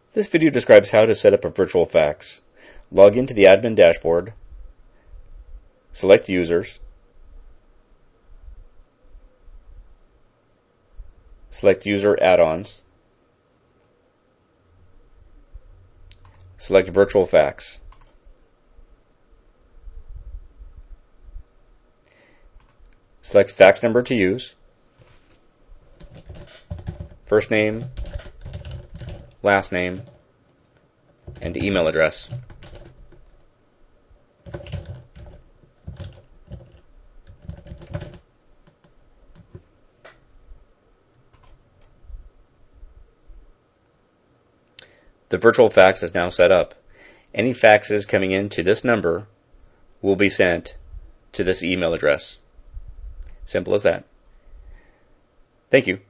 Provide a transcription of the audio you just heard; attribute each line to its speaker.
Speaker 1: This video describes how to set up a virtual fax. Log into the admin dashboard, select Users, select User Add-ons, select Virtual Fax. Select fax number to use, first name, last name, and email address. The virtual fax is now set up. Any faxes coming into this number will be sent to this email address. Simple as that. Thank you.